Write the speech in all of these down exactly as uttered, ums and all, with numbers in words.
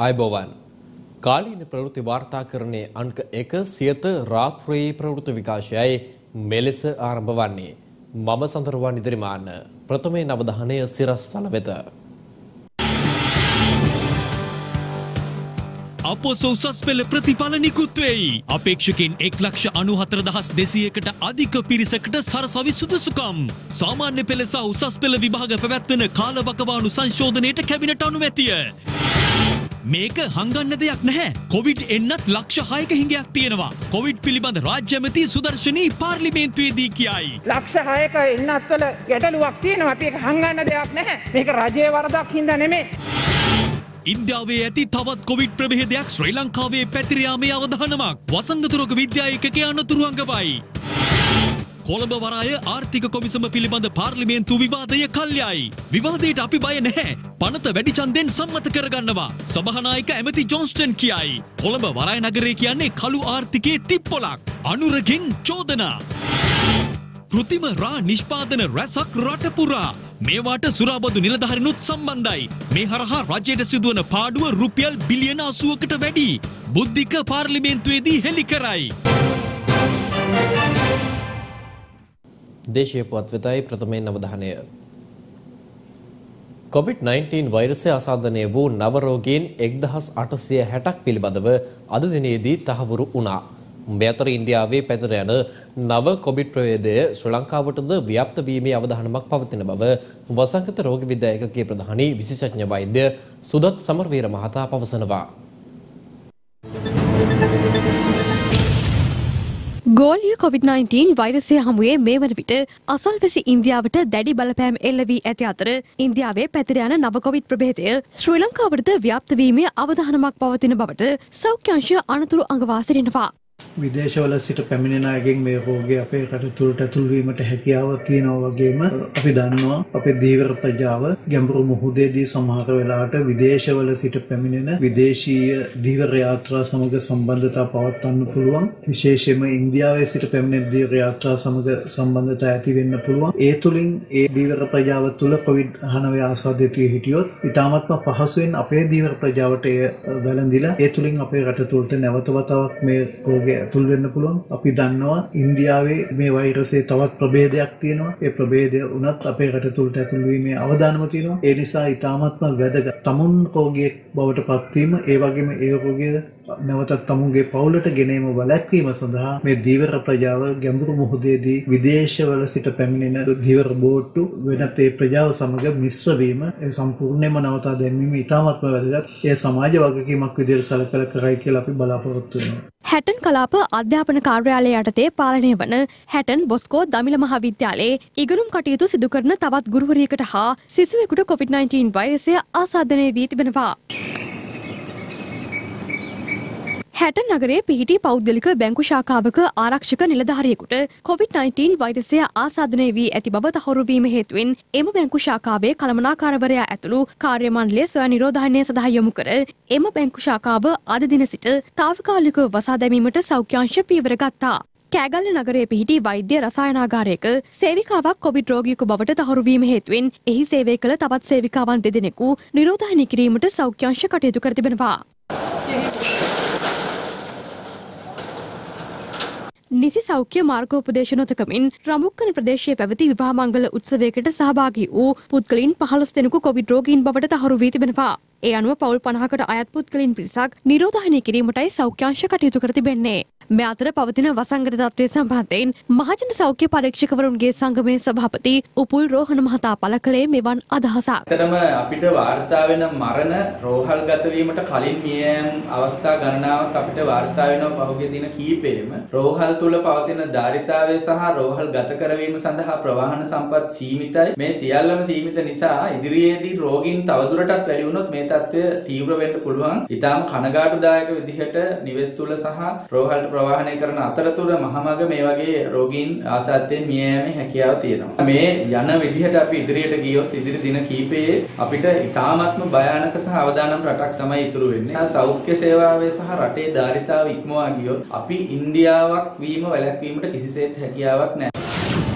අයබෝවන් කාලීන ප්‍රවෘත්ති වාර්තාකරණයේ අංක එක සියත රාත්‍රියේ ප්‍රවෘත්ති විකාශයයි මෙලෙස ආරම්භ වන්නේ. මම සඳරුවන් ඉදිරිමාන ප්‍රථමයෙන් අවධානය සිරස්තල වෙත. අපොස උසස් පෙළ ප්‍රතිඵල නිකුත් වෙයි. අපේක්ෂකයන් එක් ලක්ෂ අනූහතර දහස් දෙසීයකට අධික පිරිසකට සරසවි සුදුසුකම්. සාමාන්‍ය පෙළ සහ උසස් පෙළ විභාග පැවැත්වෙන කාලවකවානු සංශෝධනයට කැබිනට් අනුමැතිය. මේක හංගන්න දෙයක් නැහැ. කොවිඩ් එන්නත් ලක්ෂ හයක හිඟයක් තියෙනවා. කොවිඩ් පිළිබඳ රාජ්‍ය ඇමති සුදර්ශනී පාර්ලිමේන්තුවේදී කියයි. ලක්ෂ හයක එන්නත් වල ගැටලුවක් තියෙනවා. අපි ඒක හංගන්න දෙයක් නැහැ. මේක රජයේ වරදක් හින්දා නෙමෙයි. ඉන්දියාවේ ඇති තවත් කොවිඩ් ප්‍රභේදයක් ශ්‍රී ලංකාවේ පැතිර යාමේ අවධානමක්. වසංගත රෝග විද්‍යා ඒකකයේ අනතුරු අංගවයි. කොළඹ වරාය ආර්ථික කොමිසම පිළිබඳ පාර්ලිමේන්තු විවාදය කල්යයි. විවාදයට අපි බය නැහැ. පනත වැඩි ඡන්දෙන් සම්මත කරගන්නවා. සභානායක ඇමති ජොන්ස්ටන් කියයි. කොළඹ වරාය නගරය කියන්නේ කළු ආර්ථිකයේ තිප්පොලක්. අනුරකින් චෝදනා. කෘතිම රා නිෂ්පාදන රැසක් රට පුරා. මේවාට සුරාබදු නිලධාරිනුත් සම්බන්ධයි. මේ හරහා රජයට සිදුවන පාඩුව රුපියල් බිලියන අසූවකට වැඩි. බුද්ධික පාර්ලිමේන්තුවේදී හෙළි කරයි. දේශීය පුවත් වෙතයි ප්‍රථමයෙන් අවධානය. කොවිඩ් නයින්ටීන් වෛරසය ආසාදනය වූ නව රෝගීන් එක්දහස් අටසිය හැටක් පිළිබඳව අද දිනේදී තහවුරු වුණා. මේ අතර ඉන්දියාවේ පැතිර යන නව කොවිඩ් ප්‍රවේදය ශ්‍රී ලංකාවටද ව්‍යාප්ත වීමේ අවධානමක් පවතින බව වසංගත රෝග විද්‍යා ඒකකයේ ප්‍රධානී විශේෂඥ වෛද්‍ය සුදත් සමරවීර මහතා පවසනවා. ගෝලීය කොවිඩ් නයින්ටීන් වෛරසය හමුවේ මේ වන විට අසල්වැසි ඉන්දියාවට දැඩි බලපෑම් එල්ල වී ඇති අතර ඉන්දියාවේ පැතිර යන නව කොවිඩ් ප්‍රභේදය ශ්‍රී ලංකාවටද ව්‍යාප්ත වීමේ අවධානමක් පවතින බවට සෞඛ්‍ය අංශ අනතුරු අඟවා සිටිනවා. විදේශවල සිට පැමිණෙන අයගෙන් මේ රෝගය අපේ රට තුළට ඇතුල් වීමට හැකියාව තියෙනවා වගේම අපි දන්නවා අපේ ධීවර ප්‍රජාව ගැඹුරු මුහුදේදී සමහර වෙලාවට විදේශවල සිට පැමිණෙන විදේශීය ධීවර යාත්‍රා සමග සම්බන්ධතා පවත්වන්න පුළුවන්. විශේෂයෙන්ම ඉන්දියාවේ සිට පැමිණෙන ධීවර යාත්‍රා සමග සම්බන්ධතා ඇති වෙන්න පුළුවන්. ඒ තුලින් ඒ ධීවර ප්‍රජාව තුළ කොවිඩ් දහනවය ආසාදිතව හිටියොත් ඉතාමත්ම පහසුවෙන් අපේ ධීවර ප්‍රජාවට එය වැළඳිලා ඒ තුලින් අපේ රට තුළට නැවත වතාවක් මේ රෝගය ඇතුල් වෙන්න පුළුවන්. අපි දන්නවා ඉන්දියාවේ මේ වෛරසයේ තවත් ප්‍රභේදයක් තියෙනවා. ඒ ප්‍රභේදය උනත් අපේ රට තුළට ඇතුල් වීමේ අවධානම තියෙනවා. ඒ නිසා ඊටාත්ම වැදගත් තමුන් රෝගියෙක් බවට පත්වීම ඒ වගේම ඒ රෝගය නැවතත් තමුන්ගේ පවුලට ගෙනීම වැළැක්වීම සඳහා මේ ධීවර ප්‍රජාව ගැඹුරු මුහුදේදී විදේශවල සිට පැමිණෙන ධීවර බෝට්ටු වෙනත් ඒ ප්‍රජාව සමග මිශ්‍ර වීම ඒ සම්පූර්ණයෙන්ම නවතා දැමීම ඉතාමත්ම වැදගත්. ඒ සමාජ වගකීමක් විදිහට සැලකලා කරයි කියලා අපි බලාපොරොත්තු වෙනවා. හැටන් කලාප අධ්‍යාපන කාර්යාලය යටතේ පාලනය වන හැටන් බොස්කෝ දමිළ මහාවිද්‍යාලයේ ඉගෙනුම් කටයුතු සිදු කරන තවත් ගුරුවරියකට හා සිසුවෙකුට කොවිඩ් නයින්ටීන් වෛරසය ආසාදනය වී තිබෙනවා. හැටන් නගරයේ පිහිටි පෞද්ගලික බැංකු ශාඛාවක ආරක්ෂක නිලධාරියෙකුට කොවිඩ් නයින්ටීන් වෛරසය ආසාදනය වී ඇති බව තහවුරු වීම හේතුවෙන් එම බැංකු ශාඛාවේ කළමනාකාරවරයා ඇතුළු කාර්ය මණ්ඩලය සොයා නිරෝධායනය සඳහා යොමු කර එම බැංකු ශාඛාව අද දින සිට තාවකාලිකව වසා දැමීමට සෞඛ්‍ය අංශ පියවර ගත්තා. කෑගල්ල නගරයේ පිහිටි වෛද්‍ය රසායනාගාරයක සේවිකාවක් කොවිඩ් රෝගියෙකු බවට තහවුරු වීම හේතුවෙන් එහි සේවය කළ තවත් සේවිකාවන් දෙදෙනෙකු නිරෝධායනය කිරීමට සෞඛ්‍ය අංශ කටයුතු කර තිබෙනවා. නිසි සෞඛ්‍ය මාර්ගෝපදේශ නොතකමින් රමුක්කන ප්‍රදේශයේ පැවති විවාහ මංගල උත්සවයකට සහභාගී වූ පුද්ගලයන් පහළොස් දෙනෙකු කොවිඩ් රෝගීන් බවට තහවුරු වී තිබෙනවා. ඒ අනුව පවුල් පනහකට අයත් පුද්ගලයන් පිරිසක් නිරෝධායනය කිරීමටයි සෞඛ්‍ය අංශ කටයුතු කර තිබෙන්නේ. මේ අතර පවතින වසංගත තත්ත්වය සම්බන්ධයෙන් මහජන සෞඛ්‍ය පරීක්ෂකවරුන්ගේ සංගමේ සභාපති උපුල් රෝහණ මහතා පළ කළේ මෙවන් අදහසක්. ඇත්තටම අපිට වාර්තා වෙන මරණ රෝහල් ගත වීමට කලින් මිය යෑම අවස්ථා ගණනාවක් අපිට වාර්තා වෙනවා පහුගිය දින කීපෙම. රෝහල් තුල පවතින ධාරිතාවය සහ රෝහල් ගත කරවීම සඳහා ප්‍රවාහන සම්පත් සීමිතයි. මේ සියල්ලම සීමිත නිසා ඉදිරියේදී රෝගීන් තවදුරටත් වැඩි වුණොත් මේ තත්ත්වය තීව්‍ර වෙන්න පුළුවන්. ඊටාම් කනගාටුදායක විදිහට නිවෙස් තුල සහ රෝහල් ප්‍රවාහනය කරන අතරතුර මහමග මේ වගේ රෝගීන් ආසාදයෙන් මිය යෑමේ හැකියාව තියෙනවා. මේ යන විදිහට අපි ඉදිරියට ගියොත් ඉදිරි දින කීපයේ අපිට ඉතාමත්ම භයානක සහ අවදානම් රටක් තමයි ඉතුරු වෙන්නේ. සෞඛ්‍ය සේවාවේ සහ රටේ ධාරිතාව ඉක්මවා ගියොත් අපි ඉන්දියාවක් වීම වැළැක්වීමට කිසිසේත් හැකියාවක් නැහැ.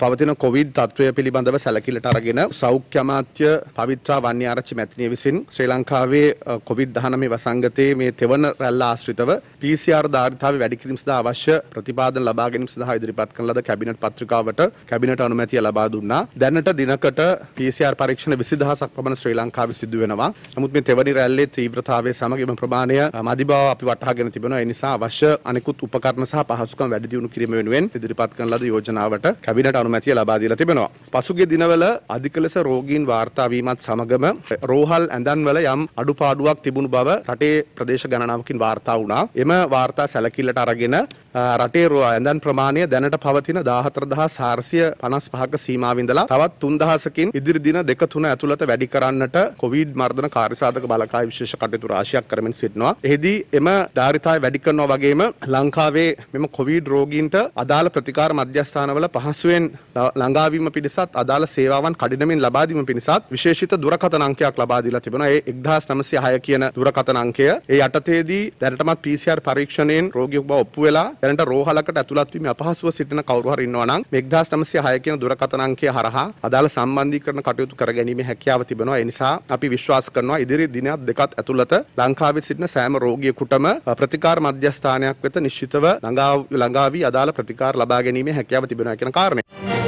පවතින කොවිඩ් තත්ත්වය පිළිබඳව සැලකිල්ලට අරගෙන සෞඛ්‍ය අමාත්‍ය පවිත්‍රා වන්‍යාරච්චි මැතිණිය විසින් ශ්‍රී ලංකාවේ කොවිඩ් දහනවය වසංගතයේ මේ තෙවන රැල්ල ආශ්‍රිතව පී සී ආර් ධාරිතාවය වැඩි කිරීම සඳහා අවශ්‍ය ප්‍රතිපාදන ලබා ගැනීම සඳහා ඉදිරිපත් කරන ලද කැබිනට් පත්‍රිකාවට කැබිනට් අනුමැතිය ලබා දුන්නා. දැනට දිනකට පී සී ආර් පරීක්ෂණ විසි දහසක් පමණ ශ්‍රී ලංකාවේ සිදු වෙනවා. නමුත් මේ තෙවනි රැල්ලේ තීව්‍රතාවය සමග එම ප්‍රමාණය මදි බව අපි වටහාගෙන තිබෙනවා. ඒ නිසා අවශ්‍ය අනෙකුත් උපකරණ සහ පහසුකම් වැඩි දියුණු කිරීම වෙනුවෙන් ඉදිරිපත් කරන ලද යෝජනාවට කැබිනට් අනුමැතිය ලබා දීලා තිබෙනවා. පසුගිය දිනවල අධික ලෙස රෝගීන් වාර්තා වීමත් සමගම රෝහල් ඇඳන්වල යම් අඩුපාඩුවක් තිබුණු බව රටේ ප්‍රදේශ ගණනාවකින් වාර්තා වුණා. එම වාර්තා සැලකිල්ලට අරගෙන රටේ ඇඳන් ප්‍රමාණය දැනට පවතින දාහතර දහස් හාරසිය පනස් පහක සීමාව ඉඳලා තවත් තුන් දහසකින් ඉදිරි දින දෙක තුන ඇතුළත වැඩි කරන්නට කොවිඩ් මර්ධන කාර්යසාධක බලකාය විශේෂ කටයුතු රාශියක් කරමින් සිටිනවා. එහිදී එම ධාරිතාවය වැඩි කරනවා වගේම ලංකාවේ මෙම කොවිඩ් රෝගීන්ට අදාළ ප්‍රතිකාර මධ්‍යස්ථානවල පහසුවෙන් ළඟාවීම පිණිසත් අදාළ සේවාවන් කඩිනමින් ලබා දීම පිණිසත් විශේෂිත දුරකථන අංකයක් ලබා දීලා තිබෙනවා. ඒ එක්දාස් නවසිය හය කියන දුරකථන අංකය ඒ යටතේදී දැනටමත් පී සී ආර් පරීක්ෂණයෙන් රෝගියෙකු බව ඔප්පු වෙලා දැනට රෝහලකට ඇතුළත් වීම අපහසුව සිටින කවුරු හරි ඉන්නවා නම් මේ එක්දාස් නවසිය හය කියන දුරකථන අංකය හරහා අදාළ සම්බන්ධීකරණ කටයුතු කරගැනීමේ හැකියාව තිබෙනවා. ඒ නිසා අපි විශ්වාස කරනවා ඉදිරි දිනයක් දෙකක් ඇතුළත ලංකාවේ සිටින සෑම රෝගියෙකුටම ප්‍රතිකාර මධ්‍යස්ථානයක් වෙත නිශ්චිතව ළඟා වී අදාළ ප්‍රතිකාර ලබා ගැනීමේ හැකියාව තිබෙනවා කියන කාරණය.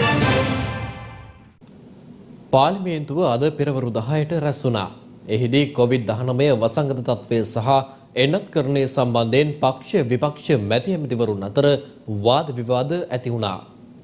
පාර්ලිමේන්තුව අද පෙරවරු දහයට රැස් වුණා. එහිදී කොවිඩ් දහනවය වසංගත තත්ත්වය සහ එන්නත්කරණය සම්බන්ධයෙන් පක්ෂ විපක්ෂ මැති ඇමතිවරුන් අතර වාද විවාද ඇති වුණා.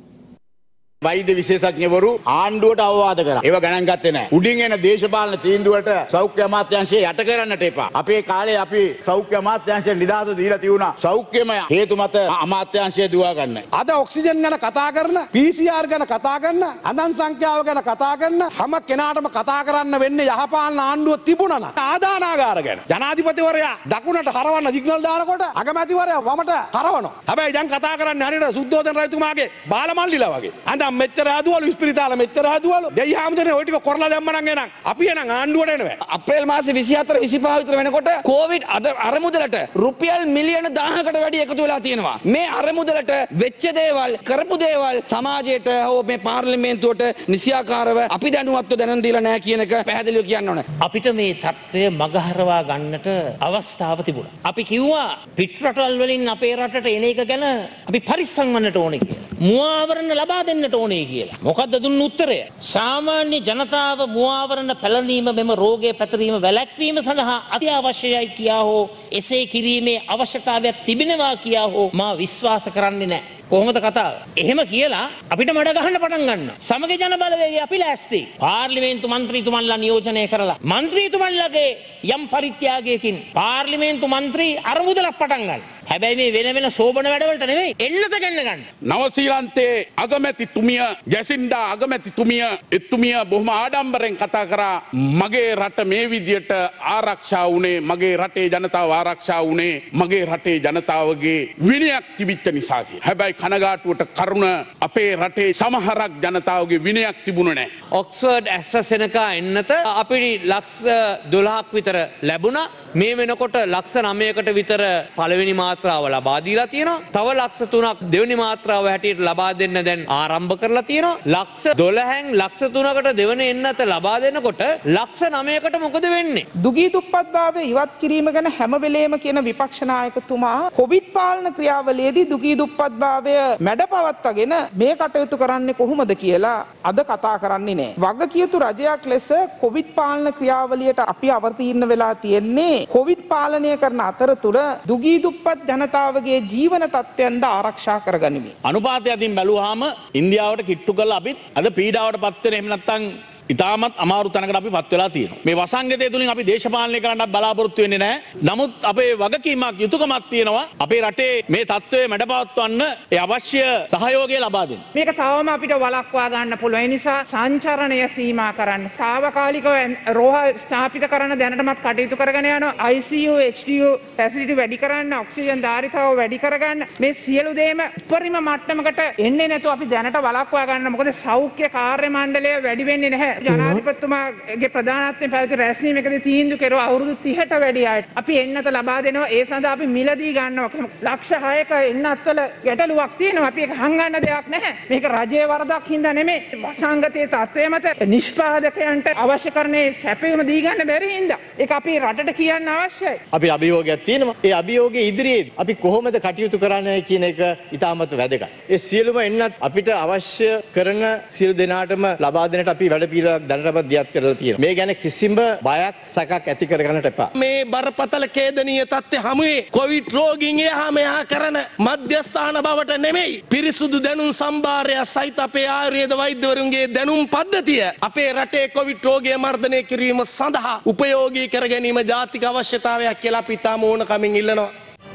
වෛද්‍ය විශේෂඥවරු ආණ්ඩුවට අවවාද කරා. ඒව ගණන් ගත්තේ නැහැ. උඩින් එන දේශපාලන තීන්දුවට සෞඛ්‍ය අමාත්‍යාංශය යට කරන්නට එපා. අපේ කාලේ අපි සෞඛ්‍ය අමාත්‍යාංශය නිදහස දීලා තියුණා. සෞඛ්‍යම හේතු මත අමාත්‍යාංශය දුවා ගන්නයි. අද ඔක්සිජන් ගැන කතා කරන, පී සී ආර් ගැන කතා කරන, අඳන් සංඛ්‍යාව ගැන කතා කරන හැම කෙනාටම කතා කරන්න වෙන්නේ යහපාලන ආණ්ඩුව තිබුණා නම්. ආදානාගාර ගැන ජනාධිපතිවරයා දකුණට හරවන්න සිග්නල් දානකොට අගමැතිවරයා වමට හරවනවා. හැබැයි දැන් කතා කරන්නේ හරියට සුද්ධෝදන රජතුමාගේ බාලමල්ලිලා වගේ. අඳන් මෙච්චර හදුවලු ඉස්පිරිතාල මෙච්චර හදුවලු දෙයි හැමදෙනේ ওই ටික කරලා දැම්ම නම් එනං අපි එනං ආණ්ඩුවට එනවා. අප්‍රේල් මාසේ විසිහතර විසිපහ විතර වෙනකොට කොවිඩ් අරමුදලට රුපියල් මිලියන දහයකට වැඩි එකතු වෙලා තියෙනවා. මේ අරමුදලට වෙච්ච දේවල් කරපු දේවල් සමාජයට හෝ මේ පාර්ලිමේන්තුවට නිසියාකාරව අපි දැනුවත්ව දැනුම් දීලා නැහැ කියන එක පැහැදිලිව කියන්න ඕනේ. අපිට මේ තත්ත්වය මගහරවා ගන්නට අවස්ථාව තිබුණා. අපි කිව්වා පිට රටවල් වලින් අපේ රටට එන එක ගැන අපි පරිස්සම් වන්නට ඕනේ කියලා. මුවාවරණ ලබා දෙන්නට ඕනේ කියලා. මොකද්ද දුන්න උත්තරය? සාමාන්‍ය ජනතාව මුවාවරණ පැළඳීම මෙම රෝගය පැතිරීම වැළැක්වීම සඳහා අත්‍යවශ්‍යයි කියා හෝ එසේ කිරීමේ අවශ්‍යතාවයක් තිබෙනවා කියා හෝ මා විශ්වාස කරන්නේ නැහැ. කොහොමද කතාව? එහෙම කියලා අපිට මඩ ගහන්න පටන් ගන්නවා. සමග ජන බලවේගය අපි ලෑස්ති. පාර්ලිමේන්තු මන්ත්‍රීතුමන්ලා නියෝජනය කරලා මන්ත්‍රීතුමන්ලගේ යම් පරිත්‍යාගයකින් පාර්ලිමේන්තු මන්ත්‍රී අරමුදලක් පටන් ගන්න. හැබැයි මේ වෙන වෙන සෝබන වැඩවලට නෙවෙයි එන්නත ගන්න ගන්න. නවසීලන්තයේ අගමැතිතුමිය ජැසින්ඩා අගමැතිතුමිය එතුමිය බොහොම ආඩම්බරෙන් කතා කරා මගේ රට මේ විදියට ආරක්ෂා වුණේ මගේ රටේ ජනතාව ආරක්ෂා වුණේ මගේ රටේ ජනතාවගේ විනයක් තිබිච්ච නිසා කියලා. හැබැයි කනගාටුවට කරුණ අපේ රටේ සමහරක් ජනතාවගේ විනයක් තිබුණේ නැහැ. ඔක්ස්ෆර්ඩ් ඇස්ට්‍රසෙනකා එන්නත අපිට ලක්ෂ දොළහක් විතර ලැබුණා. මේ වෙනකොට ලක්ෂ නවයකට විතර පළවෙනි මාත්‍රාව ලබා දීලා තියෙනවා. තව ලක්ෂ තුනක් දෙවෙනි මාත්‍රාව හැටියට ලබා දෙන්න දැන් ආරම්භ කරලා තියෙනවා. ලක්ෂ දොළහෙන් ලක්ෂ තුනකට දෙවෙනි එන්නත ලබා දෙනකොට ලක්ෂ නවයකට මොකද වෙන්නේ? දුගී දුප්පත්භාවය ඉවත් කිරීම ගැන හැම වෙලේම කියන විපක්ෂ නායකතුමා කොවිඩ් පාලන ක්‍රියාවලියේදී දුගී දුප්පත්භාවය මැඩපවත්වාගෙන මේ කටයුතු කරන්නේ කොහොමද කියලා අද කතා කරන්නේ නැහැ. වගකියුතු රජයක් ලෙස කොවිඩ් පාලන ක්‍රියාවලියට අපි අවතීර්ණ වෙලා තියෙන්නේ කොවිඩ් පාලනය කරන අතරතුර දුගී දුප්පත් ජනතාවගේ ජීවන තත්ත්වයන්ද ආරක්ෂා කරගනිමින්. අනුපාතය අතින් බැලුවාම ඉන්දියාවට කිට්ටු කරලා අපිත් අද පීඩාවට පත් වෙන එහෙම නැත්නම් ඉතාමත් අමාරු තැනකට අපි පත් වෙලා තියෙනවා. මේ වසංගතය තුලින් අපි දේශපාලනය කරන්නත් බලාපොරොත්තු වෙන්නේ නැහැ. නමුත් අපේ වගකීමක් යුතුයකමක් තියෙනවා. අපේ රටේ මේ තත්ත්වය මැඩපවත්වන්න ඒ අවශ්‍ය සහයෝගය ලබා දෙන්න. මේක තවම අපිට වළක්වා ගන්න පුළුවන්. ඒ නිසා සංචරණය සීමා කරන්න. తాවකාලිකව රෝහල් ස්ථාපිත කරන දැනටමත් කටයුතු කරගෙන යනවා. I C U H D U facility වැඩි කරන්න, ඔක්සිජන් ධාරිතාව වැඩි කරගන්න. මේ සියලු දේම උපරිම මට්ටමකට එන්නේ නැතුව අපි දැනට වළක්වා ගන්න. මොකද සෞඛ්‍ය කාර්ය මණ්ඩලය වැඩි වෙන්නේ නැහැ. ජනාධිපතිතුමාගේ ප්‍රධානත්වයෙන් පැවති රැස්වීමකදී තීන්දුව කෙරුවා අවුරුදු තිහට වැඩි අයට අපි එන්නත ලබා දෙනවා. ඒ සඳහා අපි මිලදී ගන්නවා. ලක්ෂ හයක එන්නත්වල ගැටලුවක් තියෙනවා. අපි ඒක හංගන්න දෙයක් නැහැ. මේක රජයේ වරදක් හින්දා නෙමෙයි. වසංගතයේ තත්ත්වය මත නිෂ්පාදකයන්ට අවශ්‍ය කරන්නේ සැපයීම දී ගන්න බැරි හින්දා. ඒක අපි රටට කියන්න අවශ්‍යයි. අපි අභියෝගයක් තියෙනවා. ඒ අභියෝගයේ ඉදිරියේ අපි කොහොමද කටයුතු කරන්නේ කියන එක ඉතාමත් වැදගත්. ඒ සියලුම එන්නත් අපිට අවශ්‍ය කරන සියලු දෙනාටම ලබා දෙන්නට අපි වැඩ පිළිවෙලක් දැනටමත් දියත් කරලා තියෙනවා. මේ ගැන කිසිම බයක් සැකක් ඇති කරගන්නට එපා. මේ බරපතල ඛේදනීය තත්ත්වය හමුවේ කොවිඩ් රෝගීන් එහා මෙහා කරන මධ්‍යස්ථාන බවට නෙමෙයි පිරිසුදු දැනුම් සම්භාරය සහිත අපේ ආයුර්වේද වෛද්‍යවරුන්ගේ දැනුම් පද්ධතිය අපේ රටේ කොවිඩ් රෝගය මර්ධනය කිරීම සඳහා උපයෝගී කර ගැනීම ජාතික අවශ්‍යතාවයක් කියලා අපි තාම ඕනකමින් ඉල්ලනවා.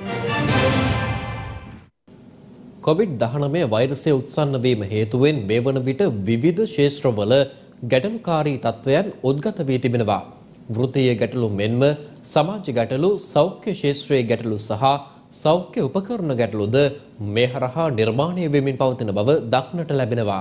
කොවිඩ් දහනවය වෛරසය උත්සන්න වීම හේතුවෙන් මේ වන විට විවිධ ක්ෂේත්‍රවල ගැටලුකාරී තත්ත්වයන් උද්ගත වී තිබෙනවා. වෘත්තීය ගැටලු මෙන්ම සමාජ ගැටලු, සෞඛ්‍ය ක්ෂේත්‍රයේ ගැටලු සහ සෞඛ්‍ය උපකරණ ගැටලුද මේ හරහා නිර්මාණය වෙමින් පවතින බව දක්නට ලැබෙනවා.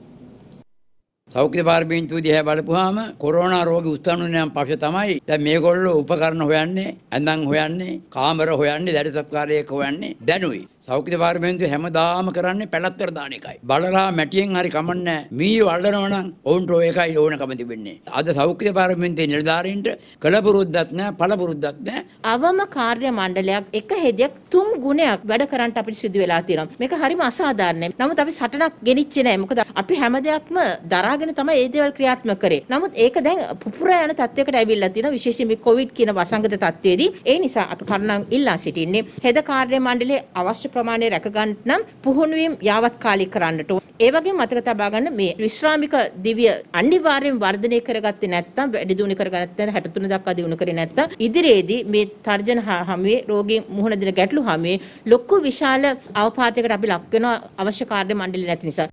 සෞඛ්‍ය පාර්ලිමේන්තුව දිහා බලපුවාම කොරෝනා රෝගී උත්සන්නයන් පස්සේ තමයි දැන් මේගොල්ලෝ උපකරණ හොයන්නේ, ඇඳන් හොයන්නේ, කාමර හොයන්නේ, දැඩිසත්කාරයක හොයන්නේ දැනුයි. සෞඛ්‍ය පාර්ලිමේන්තුව හැමදාම කරන්නේ පැලත්තර දාන එකයි. බලලා මැටියෙන් හරි කමන්නේ මී වඩනවා නම් ඔවුන්ට ඔය එකයි ඕනකම තිබෙන්නේ. අද සෞඛ්‍ය පාර්ලිමේන්තුවේ නිලධාරීන්ට කලපුරුද්දක් නැහැ, පළපුරුද්දක් නැහැ. අවම කාර්ය මණ්ඩලයක් එක හෙදියක් තුන් ගුණයක් වැඩ කරන්න අපිට සිදු වෙලා තියෙනවා. මේක හරිම අසාධාරණයි. නමුත් අපි සටනක් ගෙනිච්චේ නැහැ. මොකද අපි හැම දෙයක්ම දරාගෙන තමයි මේ දේවල් ක්‍රියාත්මක කරේ. නමුත් ඒක දැන් පුපුරා යන තත්යකට ඇවිල්ලා තියෙනවා. විශේෂයෙන් මේ කොවිඩ් කියන වසංගත තත්ත්වයේදී. ඒ නිසා අපි කරුණාවෙන් ඉල්ලා සිටින්නේ හෙද කාර්ය මණ්ඩලයේ අවශ්‍ය ප්‍රමාණය රැක ගන්න නම් පුහුණුවීම් යාවත් කාලික කරන්නට ඕන. ඒ වගේම මතක තබා ගන්න මේ විශ්‍රාමික දිව්‍ය අනිවාර්යෙන් වර්ධනය කරගත්තේ නැත්නම් වැඩි දියුණු කරගත්තේ හැට තුන දක්වා දියුණු කරේ නැත්නම් ඉදිරියේදී මේ තර්ජන හමුවේ රෝගීන් මුහුණ දෙන ගැටලු හමුවේ ලොකු විශාල අවපාතයකට අපි ලක් වෙනවා අවශ්‍ය කාර්ය මණ්ඩලය නැති නිසා.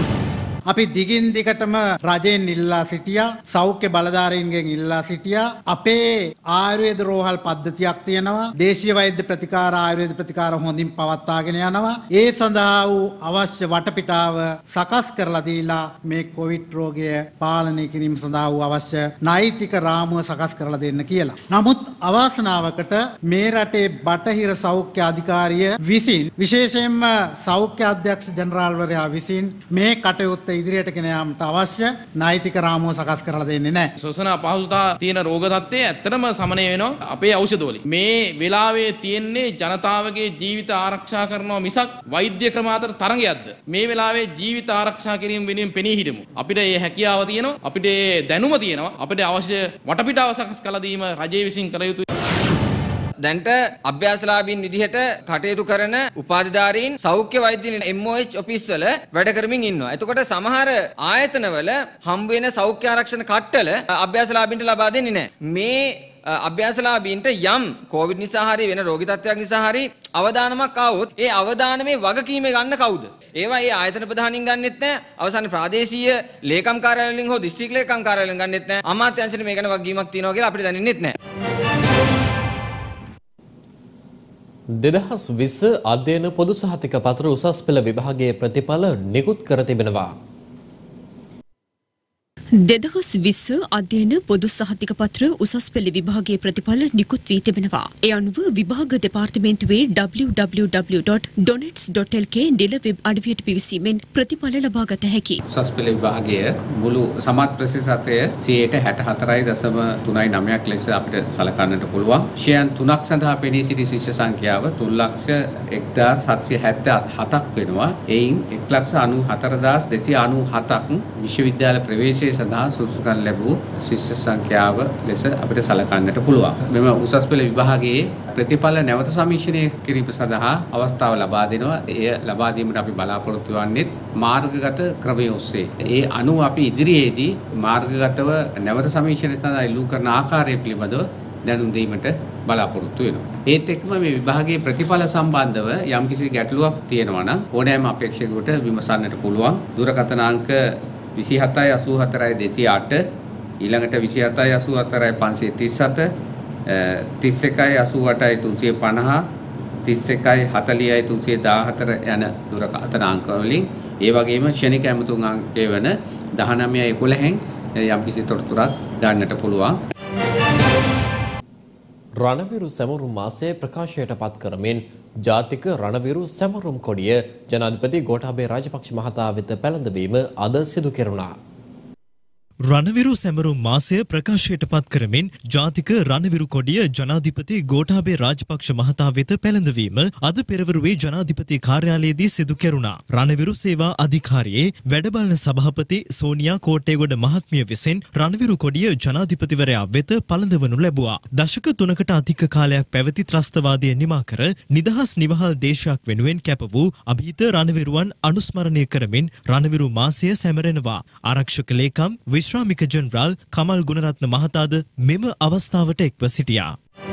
අපි දිගින් දිගටම රජයෙන් ඉල්ලා සිටියා, සෞඛ්‍ය බලධාරීන්ගෙන් ඉල්ලා සිටියා. අපේ ආයුර්වේද රෝහල් පද්ධතියක් තියෙනවා. දේශීය වෛද්‍ය ප්‍රතිකාර, ආයුර්වේද ප්‍රතිකාර හොඳින් පවත්වාගෙන යනවා. ඒ සඳහා වූ අවශ්‍ය වටපිටාව සකස් කරලා දීලා මේ කොවිඩ් රෝගය පාලනය කිරීම සඳහා වූ අවශ්‍ය නෛතික රාමුව සකස් කරලා දෙන්න කියලා. නමුත් අවාසනාවකට මේ රටේ බටහිර සෞඛ්‍ය අධිකාරිය විසින්, විශේෂයෙන්ම සෞඛ්‍ය අධ්‍යක්ෂ ජනරාල්වරයා විසින් මේ කටයුත්ත ඉදිරියට ගෙන යාමට අවශ්‍ය නෛතික රාමුව සකස් කරලා දෙන්නේ නැහැ. ශ්වසන අපහසුතා තියෙන රෝග තත්ත්වය ඇත්තටම සමනය වෙනවා අපේ ඖෂධවලින්. මේ වෙලාවේ තියෙන්නේ ජනතාවගේ ජීවිත ආරක්ෂා කරනවා මිසක් වෛද්‍ය ක්‍රම අතර තරඟයක්ද? මේ වෙලාවේ ජීවිත ආරක්ෂා කිරීම වෙනුවෙන් පෙනී හිටමු. අපිට මේ හැකියාව තියෙනවා, අපිට මේ දැනුම තියෙනවා, අපිට අවශ්‍ය වටපිටාව සකස් කළ දීම රජය විසින් කළ යුතුයි. දැන්ට අභ්‍යාසලාභීන් විදිහට කටයුතු කරන උපාධිධාරීන් සෞඛ්‍ය වෛද්‍ය එම් ඕ එච් ඔෆිස් වල වැඩ කරමින් ඉන්නවා. එතකොට සමහර ආයතනවල හම්බ වෙන සෞඛ්‍ය ආරක්ෂණ කට්ටල අභ්‍යාසලාභීන්ට ලබා දෙන්නේ නැහැ. මේ අභ්‍යාසලාභීන්ට යම් කොවිඩ් නිසා හරි වෙන රෝගී තත්ත්වයක් නිසා හරි අවදානමක් ආවොත් ඒ අවදානමේ වගකීම ගන්න කවුද? ඒවා ඒ ආයතන ප්‍රධානීන් ගන්නෙත් නැහැ. අවසානයේ ප්‍රාදේශීය ලේකම් කාර්යාලවලින් හෝ දිස්ත්‍රික් ලේකම් කාර්යාලවලින් ගන්නෙත් නැහැ. අමාත්‍යාංශෙට මේ ගැන වගකීමක් තියෙනවා කියලා අපිට දැනෙන්නෙත් නැහැ. දෙදහස් විස්ස අධ්‍යයන පොදු සහතික පත්‍ර උසස් පෙළ විභාගයේ ප්‍රතිඵල නිකුත් කර තිබෙනවා. දෙදහස් විස්ස අධ්‍යයන පොදු සහතික පත්‍ර උසස් පෙළ විභාගයේ ප්‍රතිඵල නිකුත් වී තිබෙනවා. ඒ අනුව විභාග දෙපාර්තමේන්තුවේ W W W dot doenets dot L K නිල වෙබ් අඩවියට පිවිසීමෙන් ප්‍රතිඵල ලබා ගත හැකියි. උසස් පෙළ විභාගයේ මුළු සමත් ප්‍රතිශතය සියයට හැට හතරයි දශම තුනයි නවයක් ලෙස අපිට සලකන්නට පුළුවන්. ශයන් තුනක් සඳහා පෙනී සිටි ශිෂ්‍ය සංඛ්‍යාව තුන් ලක්ෂ එක්දාස් හත්සිය හැත්තෑ හතක් වෙනවා. එයින් එක් ලක්ෂ අනූ හතර හදාස් දෙසිය අනූ හතක් විශ්වවිද්‍යාල ප්‍රවේශය සඳහා සුසුකම් ලැබූ ශිෂ්‍ය සංඛ්‍යාව ලෙස අපිට සලකන්නට පුළුවන්. මෙම උසස් පෙළ විභාගයේ ප්‍රතිඵල නැවත සමීක්ෂණය කිරීම සඳහා අවස්ථාව ලබා දෙනවා. එය ලබා දීමට අපි බලාපොරොත්තු වෙන්නේ මාර්ගගත ක්‍රමය ඔස්සේ. ඒ අනුව අපි ඉදිරියේදී මාර්ගගතව නැවත සමීක්ෂණය සඳහා ඉල්ලූ කරන ආකාරය පිළිබඳව දැනුම් දීමට බලාපොරොත්තු වෙනවා. ඒත් එක්කම මේ විභාගයේ ප්‍රතිඵල සම්බන්ධව යම්කිසි ගැටලුවක් තියෙනවා නම් ඕනෑම අපේක්ෂකයෙකුට විමසන්නට පුළුවන්. දුරකථන අංක විසිහතයි අසූ හතරයි දෙසිය අට, ඊළඟට විසිහතයි අසූ හතරයි පන්සිය තිස් හත, තිස් එකයි අසූ අටයි තුන්සිය පනහ, තිස් එකයි හතලිහයි තුන්සිය දාහතර යන දුරකථන අංක වලින්, ඒ වගේම ක්ෂණික ඇමතුම් අංකය වන දහනවය එකොළහෙන් යම්කිසි තොරතුරක් ගන්නට පුළුවන්. රණවිරු සැමරුම් මාසය ප්‍රකාශයට පත් කරමින් ජාතික රණවිරු සැමරුම් කොඩිය ජනාධිපති ගෝඨාභය රාජපක්ෂ මහතා වෙත පැළඳවීම අද සිදු කෙරුණා. රණවිරු සැමරුම් මාසය ප්‍රකාශයට පත් කරමින් ජාතික රණවිරු කොඩිය ජනාධිපති ගෝඨාභය රාජපක්ෂ මහතා වෙත පැළඳවීම අද පෙරවරුවේ ජනාධිපති කාර්යාලයේදී සිදු කෙරුණා. රණවිරු සේවා අධිකාරියේ වැඩබලන සභාපති සෝනියා කෝට්ටේගොඩ මහත්මිය විසින් රණවිරු කොඩිය ජනාධිපතිවරයා වෙත පළඳවනු ලැබුවා. දශක තුනකට අධික කාලයක් පැවති ත්‍රස්තවාදය නිමා කර නිදහස් නිවහල් දේශයක් වෙනුවෙන් කැප වූ අභීත රණවිරුවන් අනුස්මරණය කරමින් රණවිරු මාසය සැමරෙනවා. ආරක්ෂක ලේකම් විශ්‍රාමික ජනරාල් කමල් ගුණරත්න මහතාද මෙම අවස්ථාවට එක්ව සිටියා.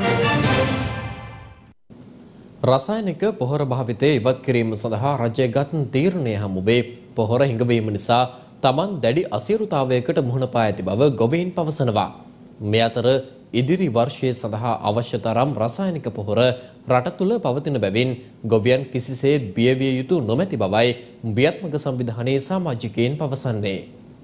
රසායනික පොහොර භාවිතය ඉවත් කිරීම සඳහා රජය ගත් තීරණය හමුවේ පොහොර හිඟවීම නිසා තමන් දැඩි අසීරුතාවයකට මුහුණ පා ඇති බව ගොවීන් පවසනවා. මේ අතර ඉදිරි වර්ෂය සඳහා අවශ්‍ය තරම් රසායනික පොහොර රට තුළ පවතින බැවින් ගොවියන් කිසිසේත් බියවිය යුතු නොමැති බවයි ව්‍යාත්මක සංවිධානයේ සමාජිකයින් පවසන්නේ.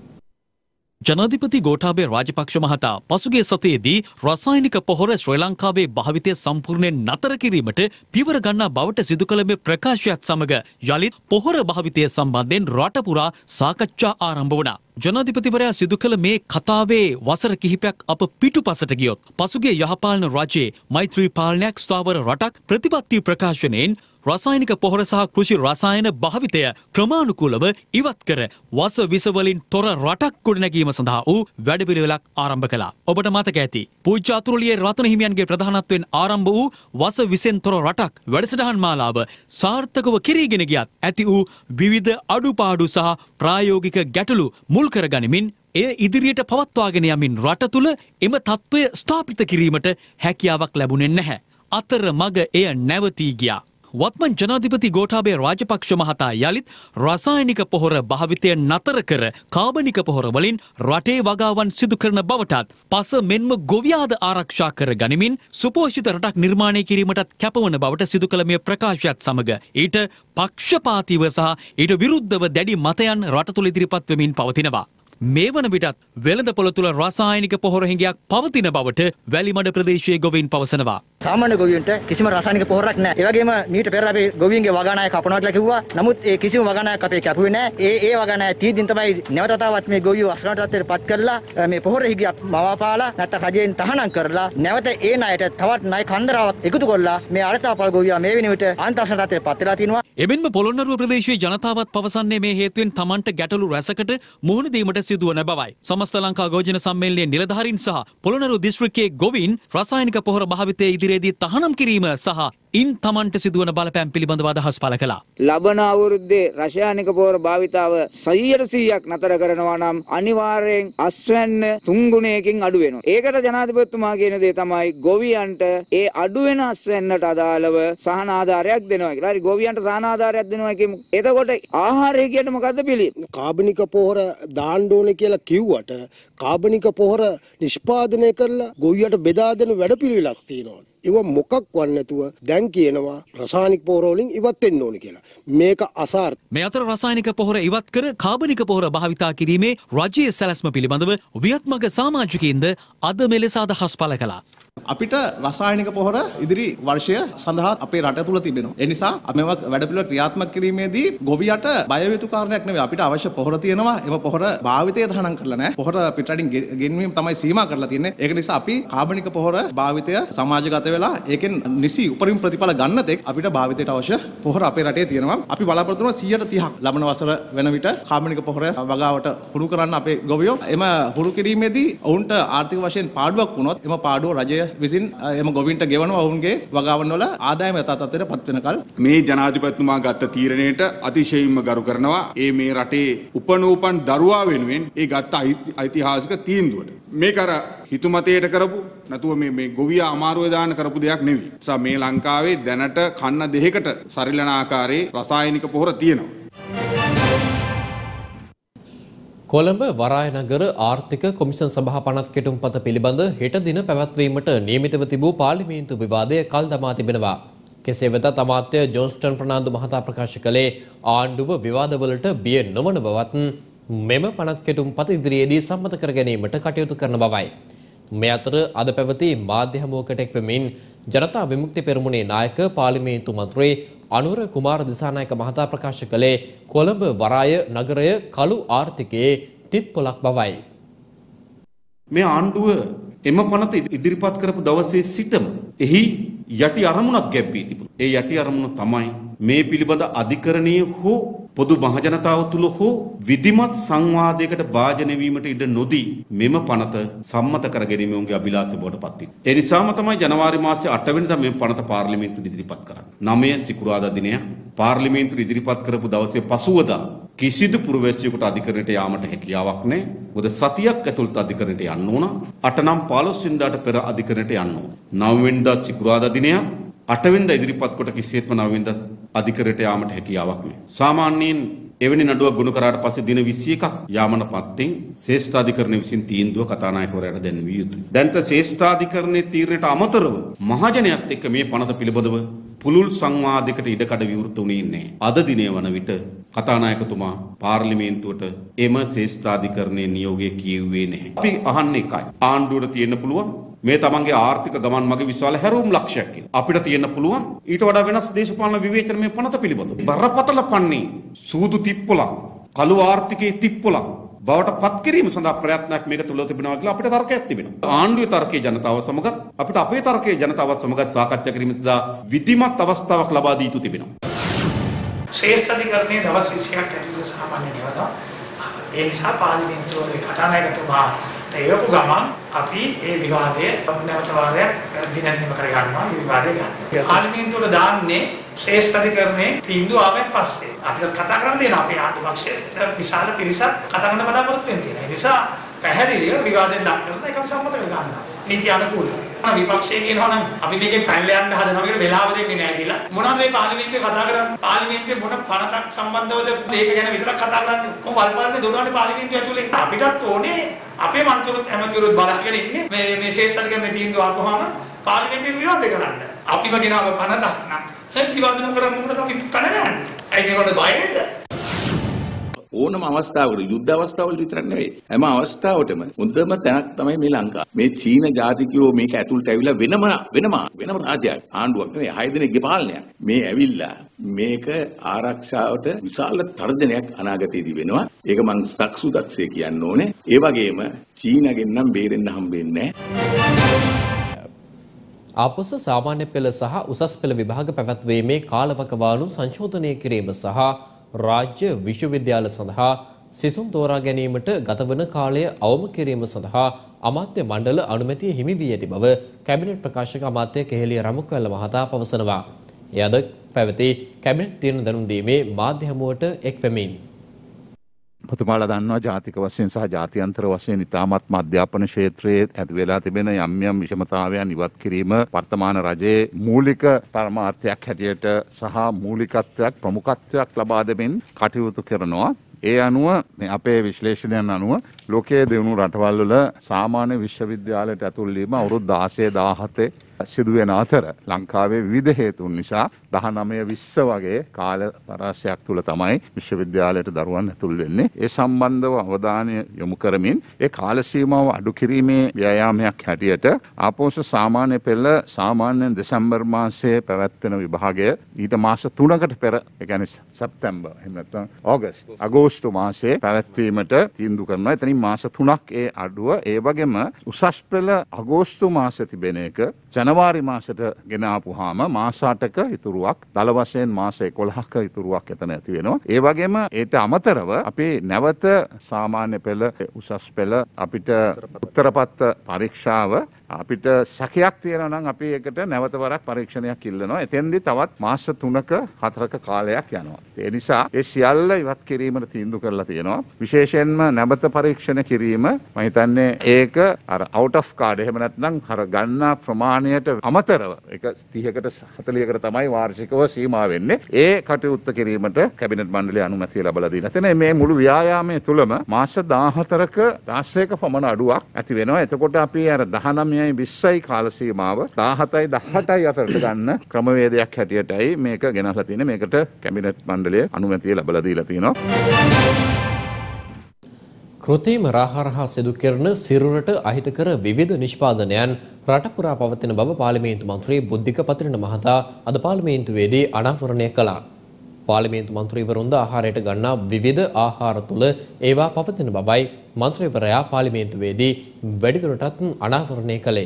ජනාධිපති ගෝඨාභය රාජපක්ෂ මහතා පසුගිය සතියේදී රසායනික පොහොර ශ්‍රී ලංකාවේ භාවිතය සම්පූර්ණයෙන් නතර කිරීමට පියවර ගන්නා බවට සිදු කළ මේ ප්‍රකාශයත් සමග යළිත් පොහොර භාවිතය සම්බන්ධයෙන් රට පුරා සාකච්ඡා ආරම්භ වුණා. ජනාධිපතිවරයා සිදු කළ මේ කතාවේ වසර කිහිපයක් අප පිටුපසට ගියොත් පසුගිය යහපාලන රජයේ මෛත්‍රී පාලනයක් ස්ථාවර රටක් ප්‍රතිපත්ති ප්‍රකාශනයෙන් රසායනික පොහොර සහ කෘෂි රසායන භාවිතය ක්‍රමානුකූලව ඉවත් කර වස විස වලින් තොර රටක් ගොඩනැගීම සඳහා වූ වැඩපිළිවෙලක් ආරම්භ කළා. ඔබට මතක ඇති. පූජ්‍ය අතුරුලියේ රතන හිමියන්ගේ ප්‍රධානත්වයෙන් ආරම්භ වූ වස විසෙන් තොර රටක් වැඩසටහන් මාලාව සාර්ථකව කිරීගෙන ගියත් ඇති වූ විවිධ අඩුපාඩු සහ ප්‍රායෝගික ගැටලු මුල් කරගනිමින් එය ඉදිරියට පවත්වාගෙන යමින් රට තුළ එම තත්ත්වය ස්ථාපිත කිරීමට හැකියාවක් ලැබුණේ නැහැ. අතර මග එය නැවතී ගියා. වත්මන් ජනාධිපති ගෝඨාභය රාජපක්ෂ මහතා යළිත් රසායනික පොහොර භාවිතය නතර කර කාබනික පොහොර වලින් රටේ වගාවන් සිදු කරන බවටත් පස මෙන්ම ගොවියාද ආරක්ෂා කර ගනිමින් සුපෝෂිත රටක් නිර්මාණය කිරීමටත් කැපවන බවට සිදු කළ මේ ප්‍රකාශයත් සමග ඊට පක්ෂපාතීව සහ ඊට විරුද්ධව දැඩි මතයන් රට තුළ ඉදිරිපත් වෙමින් පවතිනවා. මේ වන විටත් වෙළඳපොළ තුළ රසායනික පොහොර හිඟයක් පවතින බවට වැලිමඩ ප්‍රදේශයේ ගොවීන් පවසනවා. සාමාන්‍ය ගොවියන්ට කිසිම රසායනික පොහොරක් නැහැ. ඒ වගේම මීට පෙර අපි ගොවීන්ගේ වගානාය කපනවා කියලා කිව්වා. නමුත් ඒ කිසිම වගානායක් අපේ කැපුවේ නැහැ. ඒ ඒ වගානාය තීදින් තමයි නැවත වතාවක් මේ ගොවියෝ අසරණ තත්ත්වයට පත් කරලා මේ පොහොර හිඟයක් මවාපාලා නැත්නම් රජයෙන් තහනම් කරලා නැවත ඒ ණයට තවත් ණය කන්දරාවක් එකතු කරලා මේ අරතාපල් ගොවියා මේ වෙනුවට අන්තර්ශන තත්ත්වයට පත් වෙලා තිනවා. එමෙන්ම පොළොන්නරුව ප්‍රදේශයේ ජනතාවත් පවසන්නේ මේ හේතුවෙන් Tamanට ගැටලු රැසකට මුහුණ දීමට සිදුවන බවයි. සමස්ත ලංකා ගෝජන සම්මේලනයේ නිලධාරීන් සහ පොළොන්නරුව දිස්ත්‍රික්කයේ ගොවීන් රසායනික පොහොර භාවිතය ඉදිරියේදී තහනම් කිරීම සහ ඉන් Tamanට සිදුවන බලපෑම් පිළිබඳව අදහස් පළ කළා. ලබන අවුරුද්දේ රසායනික පොහොර භාවිතාව සීයට සීයක් නතර කරනවා නම් අනිවාර්යෙන් අස්වැන්න තුන් ගුණයකින් අඩු වෙනවා. ඒකට ජනාධිපතිතුමා කියන දේ තමයි ගොවියන්ට ඒ අඩු වෙන අස්වැන්නට අදාළව සහන ආධාරයක් දෙනවා කියලා. හරි ගොවියන්ට සහන ආධාරයක් දෙනවා කියමු. එතකොට ආහාරය කියන්නේ මොකද්ද පිළිම? කාබනික පොහොර දාන්න ඕනේ කියලා කිව්වට කාබනික පොහොර නිෂ්පාදනය කරලා ගොවියට බෙදා දෙන වැඩපිළිවෙලක් තියෙනවා. ඒව මොකක් වන්නේ නැතුව දැන් කියනවා රසායනික පොහොර වලින් ඉවත් වෙන්න ඕනේ කියලා. මේක අසාර්ථ. මේ අතර රසායනික පොහොර ඉවත් කර කාබනික පොහොර භාවිතා කිරීමේ රජයේ සැලැස්ම පිළිබඳව ව්‍යාත්මක සමාජිකයින්ද අද මෙලෙස අදහස් පළ කළා. අපිට රසායනික පොහොර ඉදිරි වර්ෂය සඳහා අපේ රට තුල තිබෙනවා. ඒ නිසා මේව වැඩපිළිවෙල ක්‍රියාත්මක කිරීමේදී ගොවියට බය යුතු කාරණයක් නෙවෙයි. අපිට අවශ්‍ය පොහොර තියෙනවා. එම පොහොර භාවිතය තහනම් කරලා නැහැ. පොහොර පිටරටින් ගෙන්වීම තමයි සීමා කරලා තියෙන්නේ. ඒක නිසා අපි කාබනික පොහොර භාවිතය සමාජගත වෙලා ඒකෙන් නිසි උපරිම ප්‍රතිඵල ගන්න තෙක් අපිට භාවිතයට අවශ්‍ය පොහොර අපේ රටේ තියෙනවා. අපි බලාපොරොත්තු වෙනවා සීයට තිහක් ලබන වසර වෙන විට කාබනික පොහොර වගාවට හුරු කරන්න අපේ ගොවියෝ. එම හුරු කිරීමේදී ඔවුන්ට ආර්ථික වශයෙන් පාඩුවක් වුණොත් එම පාඩුව රජය විසින් එම ගොවින්ට ගෙවනවා ඔවුන්ගේ වගාවන් වල ආදායම යථා තත්ත්වයට පත් වෙනකල්. මේ ජනාධිපතිතුමා ගත්ත තීරණයට අතිශයින්ම ගරු කරනවා. ඒ මේ රටේ උපනූපන් දරුවා වෙනුවෙන් ඒ ගත්ත ඓතිහාසික තීන්දුවට. මේක අර හිතුමතයට කරපු නැතුව මේ මේ ගොවියා අමාරුවේ දාන්න කරපු දෙයක් නෙවෙයි. ඒ නිසා මේ ලංකාවේ දැනට කන්න දෙකකට සරිලන ආකාරයේ රසායනික පොහොර තියෙනවා. කොළඹ වරායනගර ආර්ථික කොමිෂන් සභා පනත් කෙටුම්පත පිළිබඳ හෙට දින පැවැත්වීමට නියමිතව තිබූ පාර්ලිමේන්තු විවාදය කල් දමා තිබෙනවා. කෙසේ වෙතත් අමාත්‍ය ජොන්ස්ටන් ප්‍රනාන්දු මහතා ප්‍රකාශ කළේ ආණ්ඩුව විවාදවලට බිය නොවන බවත් මෙම පනත් කෙටුම්පත ඉදිරියේදී සම්මත කර ගැනීමට කටයුතු කරන බවයි. මේ අතර අද පැවති මාධ්‍ය හමුවකට එක්වෙමින් ජනතා විමුක්ති පෙරමුණේ නායක පාර්ලිමේන්තු මන්ත්‍රී අනුර කුමාර දිසානායක මහතා ප්‍රකාශ කළේ කොළඹ වරාය නගරය කළු ආර්ථිකයේ තිත්පොළක් බවයි. මේ ආණ්ඩුව එම පනත ඉදිරිපත් කරපු දවසේ සිටම එහි යටි අරමුණක් ගැබ්වී තිබුණා. ඒ යටි අරමුණ තමයි මේ පිළිබඳ අධිකරණීය හෝ පොදු මහජනතාව තුළ හෝ විධිමත් සංවාදයකට භාජනය වීමට ඉඩ නොදී මෙම පනත සම්මත කර ගැනීම උන්ගේ අභිලාෂය බවට පත් වෙනවා. ඒ නිසාම තමයි ජනවාරි මාසයේ අට වෙනිදා මේ පනත පාර්ලිමේන්තුවට ඉදිරිපත් කරන්නේ. නවය සිකුරාදා දිනය පාර්ලිමේන්තුවට ඉදිරිපත් කරපු දවසේ පසුවදා කිසිදු පුරවැසියෙකුට අධිකරණයට යාමට හැකියාවක් නැහැ. මොකද සතියක් ඇතුළත අධිකරණයට යන්න ඕන. අට නම් පහළොස් වෙනිදාට පෙර අධිකරණයට යන්න ඕන. නවය වෙනිදා සිකුරාදා දිනය අට වෙනිදා ඉදිරිපත් කොට කිසියෙත්ම නවය වෙනිදා අධිකරණයට යාමට හැකියාවක් නැහැ. සාමාන්‍යයෙන් එවැනි නඩුවක් ගොනු කරාට පස්සේ දින විසි එකක් යාමන පත්තෙන් ශ්‍රේෂ්ඨාධිකරණය විසින් තීන්දුව කතානායකවරයාට දැන්විය යුතුයි. දැන්ට ශ්‍රේෂ්ඨාධිකරණයේ තීරණයට අමතරව මහජනයාත් එක්ක මේ පනත පිළිබඳව පුළුල් සංවාදයකට ඉඩකඩ විවෘත වුණේ නැහැ. අද දිනේ වන විට කතානායකතුමා පාර්ලිමේන්තුවට එම ශ්‍රේෂ්ඨාධිකරණයේ නියෝගය කියුවේ නැහැ. අපි අහන්නේ එකයි. ආණ්ඩුවට තියෙන්න පුළුවන් මේ තමන්ගේ ආර්ථික ගමන් මගේ විශාල හැරවුම් ලක්ෂයක් කියලා. අපිට තියෙන්න පුළුවන් ඊට වඩා වෙනස් දේශපාලන විවේචන මේ පනත පිළිබඳව. බරපතල පන්නේ සූදු තිප්පොළක්, කළු ආර්ථිකයේ තිප්පොළක් බවට පත් කිරීම සඳහා ප්‍රයත්නයක් මේක තුල තිබෙනවා කියලා අපිට තර්කයක් තිබෙනවා. ආණ්ඩුවේ තර්කයේ ජනතාව සමගත් අපිට අපේ තර්කයේ ජනතාවත් සමගත් සාකච්ඡා කිරීම සඳහා විධිමත් අවස්ථාවක් ලබා දී යුතු තිබෙනවා. ශ්‍රේෂ්ඨාධිකරණයේ දවස් විසි එකක් ඇතුළත සාමාන්‍ය නියමනවා. ඒ නිසා පාර්ලිමේන්තුවේ කතානායකතුමා ඒකු ගමන් අපි ඒ විවාදය නැවත වාරයක් දින නියම කර ගන්නවා. ඒ විවාදය ගන්න. පාර්ලිමේන්තුවල දාන්නේ ශ්‍රේෂ්ඨාධිකරණයේ තීන්දුව ආවෙන් පස්සේ අපිට කතා කරන්න තියෙන අපේ ආණ්ඩු පක්ෂයේ විශාල පිරිසක් කතා කරන්න බලාපොරොත්තු වෙන තියෙනවා. ඒ නිසා පැහැදිලිව විවාදෙන් ලක් කරන එක අපි සම්මත කර ගන්නවා. නීති අනුකූලව. විපක්ෂයේ කියනවා නම් අපි මේකෙන් පැනලා යන්න හදනවා කියලා වෙලාව දෙන්නේ නැහැ කියලා. මොනවද මේ පාර්ලිමේන්තුවේ කතා කරන්නේ? පාර්ලිමේන්තුවේ මොන පනතක් සම්බන්ධවද මේක ගැන විතරක් කතා කරන්නේ? කොහොම වල්පල්නේ දොරවන්නේ පාර්ලිමේන්තුව ඇතුලේ. අපිටත් ඕනේ අපේ මන්ත්‍රීවරුත් ඇමතිවරුත් බලහගෙන ඉන්නේ මේ මේ ශ්‍රේෂ්ඨාධිකරණයේ තීන්දුව ආපුවාම පාර්ලිමේන්තුවේ විවාද කරන්න. අපිම ගෙනාව පනතක් නම් සර් විවාද නොකර මොකටද අපි පැනලා යන්නේ? ඇයි මේකට බයද? ඕනම අවස්ථාවකට යුද්ධ අවස්ථාවල විතරක් නෙවෙයි හැම අවස්ථාවකටම හොඳම තැනක් තමයි මේ ලංකාව. මේ චීන ජාතිකයෝ මේක ඇතුළට ඇවිල්ලා වෙනම වෙනම වෙනම රාජ්‍යයක් ආණ්ඩුවක් නෙවෙයි හය දිනකගේ පාලනයක්. මේ ඇවිල්ලා මේක ආරක්ෂාවට විශාල තර්ජනයක් අනාගතයේදී වෙනවා. ඒක මං සක්සුදක්ෂය කියන්න ඕනේ. ඒ වගේම චීනගෙන් නම් බේරෙන්න හම්බෙන්නේ නැහැ. ආපොස සාමාන්‍ය පෙළ සහ උසස් පෙළ විභාග පැවැත්වීමේ කාලවකවානු සංශෝධනය කිරීම සහ රාජ්‍ය විශ්වවිද්‍යාල සඳහා සිසුන් තෝරා ගැනීමට ගතවන කාලය අවම කිරීම සඳහා අමාත්‍ය මණ්ඩල අනුමැතිය හිමි වී ඇති බව කැබිනට් ප්‍රකාශක අමාත්‍ය කෙහෙලිය රමුක්කල්ල මහතා පවසනවා. එය අද පැවති කැබිනට් තීරණ දැනුම් දීමේ මාධ්‍ය හමුවට එක් වෙමින් ඔබතුමාලා දන්නවා ජාතික වශයෙන් සහ ජාත්‍යන්තර වශයෙන් ඉතාමත්ම අධ්‍යාපන ක්ෂේත්‍රයේ ඇති වෙලා තිබෙන යම් යම් විෂමතාවයන් ඉවත් කිරීම වර්තමාන රජයේ මූලික පරමාර්ථයක් හැටියට සහ මූලිකත්වයක් ප්‍රමුඛත්වයක් ලබා දෙමින් කටයුතු කරනවා. ඒ අනුව අපේ විශ්ලේෂණයන් අනුව ලෝකයේ දියුණු රටවල් වල සාමාන්‍ය විශ්වවිද්‍යාලයට ඇතුල් වීම අවුරුදු දාසය දාහතේ සිදුවෙන අතර ලංකාවේ විවිධ හේතුන් නිසා දහනවය විස්ස වගේ කාල පරාසයක් තුල තමයි විශ්වවිද්‍යාලයට දරුවන් ඇතුල් වෙන්නේ. ඒ සම්බන්ධව අවධානය යොමු කරමින් ඒ කාල සීමාව අඩු කිරීමේ ව්‍යායාමයක් හැටියට ආපෝෂ සාමාන්‍ය පෙළ සාමාන්‍යයෙන් දෙසැම්බර් මාසයේ පැවැත්වෙන විභාගය ඊට මාස තුනකට පෙර ඒ කියන්නේ සැප්තැම්බර් එහෙම නැත්නම් ඕගස්ට් අගෝස්තු මාසයේ පැවැත්වීමට තීන්දුව කරනවා. එතනින් මාස තුනක් ඒ අඩුව ඒ වගේම උසස් පෙළ අගෝස්තු මාසයේ තිබෙන එක ජනවාරි මාසයට ගෙන ආපුවාම මාස අටක ඉතුරුවක් දල වශයෙන් මාස එකොළහක ඉතුරුවක් එතන ඇති වෙනවා. ඒ වගේම ඊට අමතරව අපි නැවත සාමාන්‍ය පෙළ උසස් පෙළ අපිට උත්තරපත්‍ර පරීක්ෂාව අපිට සැකයක් තියෙනවා නම් අපි ඒකට නැවත වරක් පරීක්ෂණයක් ඉල්ලනවා. එතෙන්දී තවත් මාස තුනක හතරක කාලයක් යනවා. ඒ නිසා ඒ සියල්ල ඉවත් කිරීමට තීන්දුව කරලා තියෙනවා. විශේෂයෙන්ම නැවත පරීක්ෂණ කිරීම මම හිතන්නේ ඒක අර out of card එහෙම නැත්නම් අර ගන්නා ප්‍රමාණයට අමතරව ඒක තිහකට හතළිහකට තමයි වාර්ෂිකව සීමා වෙන්නේ. ඒ කටයුත්ත කිරීමට කැබිනට් මණ්ඩලයේ අනුමැතිය ලැබලා දීලා තියෙනවා. මේ මුළු ව්‍යායාමයේ තුලම මාස දාහතරක දාසයක පමණ අඩුවක් ඇති වෙනවා. එතකොට අපි අර දහනවයයි විස්සයි කාල සීමාව දාහතයි දහඅටයි අතරට ගන්න ක්‍රමවේදයක් හැටියටයි මේක ගෙනල්ලා තියෙන්නේ. මේකට කැබිනට් මණ්ඩලයේ අනුමැතිය ලැබලා දීලා තියෙනවා. කෘත්‍රිම රාහරහා සිදු කරන සිරුරට අහිතකර විවිධ නිෂ්පාදනයන් රට පුරා පවතින බව පාර්ලිමේන්තු මන්ත්‍රී බුද්ධික පතිරණ මහතා අද පාර්ලිමේන්තුවේදී අනාවරණය කළා. පාර්ලිමේන්තු මන්ත්‍රීවරුන්ද ආහාරයට ගන්නා විවිධ ආහාර තුල ඒවා පවතින බවයි මන්ත්‍රීවරයා පාර්ලිමේන්තුවේදී වැඩිදුරටත් අනාවරණය කළේ.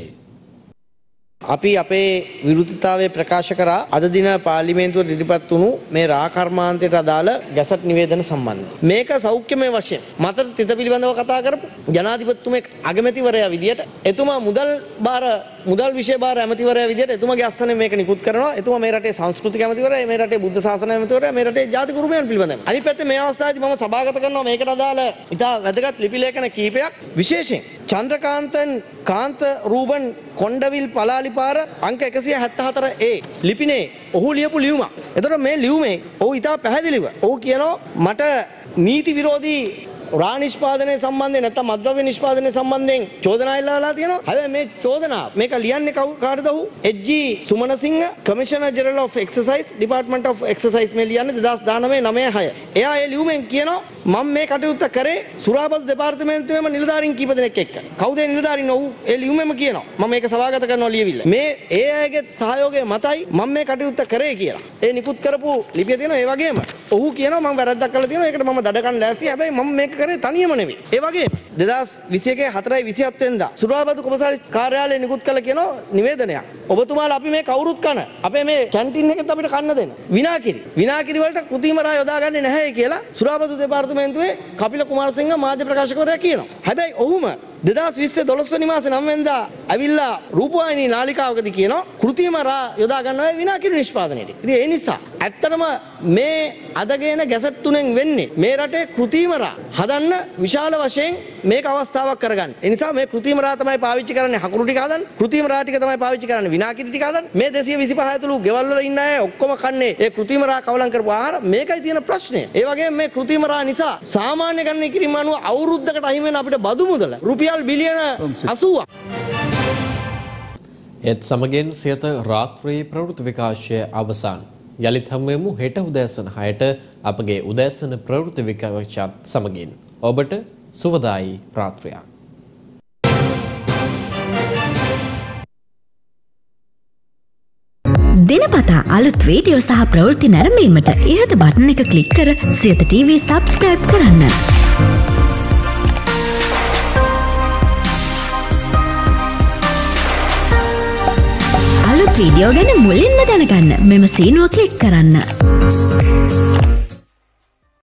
අපි අපේ විරුද්ධතාවය ප්‍රකාශ කරා අද දින පාර්ලිමේන්තුවට ඉදිරිපත් වුණු මේ රා කර්මාන්තයට අදාළ ගැසට් නිවේදන සම්බන්ධයෙන්. මේක සෞඛ්‍යමය වශයෙන් මතර තිත පිළිබඳව කතා කරපු ජනාධිපතිතුමෙක් අගමැතිවරයා විදියට එතුමා මුදල් බාර මුදල් විෂය බාර ඇමතිවරයා විදියට එතුමාගේ අස්සනේ මේක නිකුත් කරනවා. එතුමා මේ රටේ සංස්කෘතික ඇමතිවරයා, මේ රටේ බුද්ධ ශාසන ඇමතිවරයා, මේ රටේ ජාතික උරුමයන් පිළිබඳව. අනිත් පැත්තේ මේ අවස්ථාවේදී මම සභාගත කරනවා මේකට අදාළ ඉතා වැදගත් ලිපි ලේඛන කීපයක්. විශේෂයෙන් චන්ද්‍රකාන්තන් කාන්ත රූබන් කොණ්ඩවිල් පලාලි පාර අංක එකසිය හැත්තෑ හතර ඒ ලිපිනේ ඔහු ලියපු ලියුමක්. එතකොට මේ ලියුමේ ඔහු ඉතා පැහැදිලිව ඔහු කියනවා මට නීති විරෝධී රා නිෂ්පාදනය සම්බන්ධයෙන් නැත්නම් මද්ද්‍රව්‍ය නිෂ්පාදනය සම්බන්ධයෙන් චෝදනා එල්ලලා තියෙනවා. හැබැයි මේ චෝදනා මේක ලියන්නේ කාටද ඔහු? H G Sumanasinghe commissioner general of excise department of excise මේ ලියන්නේ දෙදාස් දානවය නවය හය. එයා ඒ ලියුමෙන් කියනවා මම මේ කටයුත්ත කරේ සුරාබදු දෙපාර්තමේන්තුවේම නිලධාරීන් කීප දෙනෙක් එක්ක. කවුද ඒ නිලධාරීන්? ඔහු ඒ ලියුමෙම කියනවා. මම මේක සභාගත කරනවා ලියවිල්ල. මේ ඒ අයගේ සහයෝගය මතයි මම මේ කටයුත්ත කරේ කියලා. ඒ නිකුත් කරපු ලිපිය තියෙනවා. ඒ වගේම ඔහු කියනවා මම වැරද්දක් කළා තියෙනවා. ඒකට මම දඩකන් ලෑස්ති. හැබැයි මම මේක කරේ තනියම නෙවෙයි. ඒ වගේම දෙදාස් විසි එකේ හතරයි විසිහත් වෙනිදා සුරාබදු කොමසාරිස් කාර්යාලය නිකුත් කළ කියනවා නිවේදනයක්. ඔබතුමාලා අපි මේ කවුරුත් කන අපේ මේ කැන්ටින් එකෙත් අපිට කන්න දෙන්න. විනාකිරි. විනාකිරි වලට කෘත්‍රිම රා යොදාගන්නේ නැහැ කියලා සුරාබදු දෙපාර්තමේන්තුවේ කපිල කුමාරසිංහ මාධ්‍ය ප්‍රකාශකවරයා කියනවා. හැබැයි ඔහුම දෙදාස් විස්සේ දොළොස් වෙනි මාසේ නවය වෙනිදා ඇවිල්ලා රූපවාහිනී නාලිකාවකදී කියනවා කෘත්‍රිම රා යොදා ගන්නවා විනාකිරි නිෂ්පාදනයේදී. ඉතින් ඒ නිසා ඇත්තටම මේ අදගේන ගැසට් තුනෙන් වෙන්නේ මේ රටේ කෘත්‍රිම රා හදන්න විශාල වශයෙන් මේක අවස්ථාවක් කරගන්න. ඒ නිසා මේ කෘත්‍රිම රා තමයි පාවිච්චි කරන්නේ හකුරු ටික හදන්න. කෘත්‍රිම රා ටික තමයි පාවිච්චි කරන්නේ විනාකිරි ටික හදන්න. මේ දෙසිය විසිපහ ඇතුළු ගෙවල් වල ඉන්න අය ඔක්කොම කන්නේ ඒ කෘත්‍රිම රා කවලම් කරපු ආහාර. මේකයි තියෙන ප්‍රශ්නය. ඒ වගේම මේ කෘත්‍රිම රා නිසා සාමාන්‍ය ගණන් කිරීම අනුව අවුරුද්දකට අහිමි වෙන අපිට බදු මුදල රුපියල් බිලියන අසූවක්. ඒත් සමගින් සියත රාත්‍රී ප්‍රවෘත්ති විකාශය අවසන්. යළිත් හමුවෙමු හෙට උදෑසන හයට අපගේ උදෑසන ප්‍රවෘත්ති විකාශයත් සමගින්. ඔබට සුවදායි රාත්‍රියක්. දිනපතා අලුත් වීඩියෝ සහ ප්‍රවෘත්ති නැරඹීමට ඉහත බටන් එක ක්ලික් කර සියත ටීවී සබ්ස්ක්‍රයිබ් කරන්න. අලුත් වීඩියෝ ගැන මුලින්ම දැනගන්න මෙම සීනුව ක්ලික් කරන්න.